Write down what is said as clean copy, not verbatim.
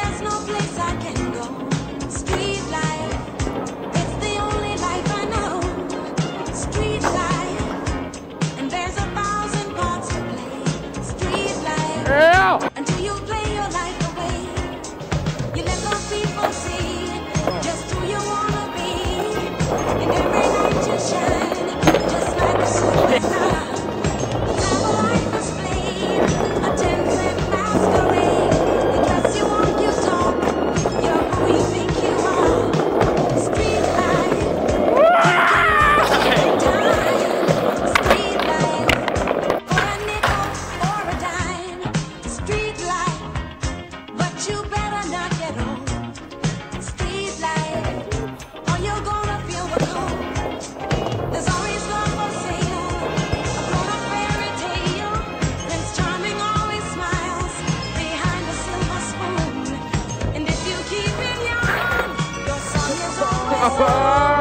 there's no place I can go. Street life, it's the only life I know. Street life, and there's 1,000 parts to play. Street life, until you play your life away. You let those people see just who you wanna be, and every night you shine just like a superstar. Now the life is played, a 10-cent masquerade. You dress, you walk, you talk, you're who you think you are. Street life, every time. Street life, for a nickel or a dime. Street life, but you better not get old. Street life, or you're gonna feel the cold. There's always love for sale, a grown-up fairy tale. Prince Charming always smiles behind a silver spoon. And if you keep it young, your song is always